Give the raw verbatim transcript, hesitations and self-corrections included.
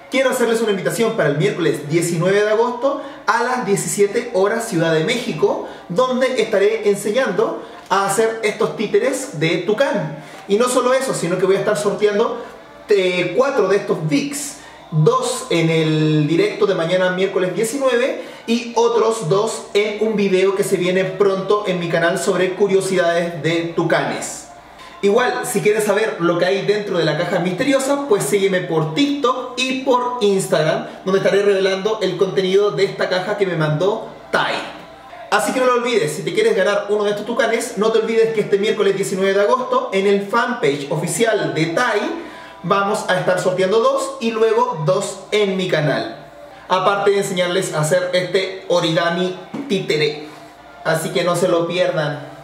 quiero hacerles una invitación para el miércoles diecinueve de agosto a las diecisiete horas Ciudad de México, donde estaré enseñando a hacer estos títeres de tucán. Y no solo eso, sino que voy a estar sorteando eh, cuatro de estos Vicks. Dos en el directo de mañana miércoles diecinueve y otros dos en un video que se viene pronto en mi canal sobre curiosidades de tucanes. Igual, si quieres saber lo que hay dentro de la caja misteriosa, pues sígueme por TikTok y por Instagram, donde estaré revelando el contenido de esta caja que me mandó Tai. Así que no lo olvides, si te quieres ganar uno de estos tucanes, no te olvides que este miércoles diecinueve de agosto en el fanpage oficial de Tai vamos a estar sorteando dos y luego dos en mi canal. Aparte de enseñarles a hacer este origami títere. Así que no se lo pierdan.